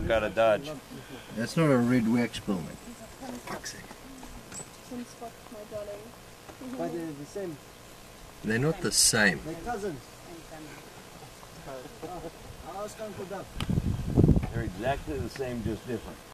out of Dodge. That's not a red wax building. But they're the same. They're not the same. They're cousins. I'll ask Uncle Doug. They're exactly the same, just different.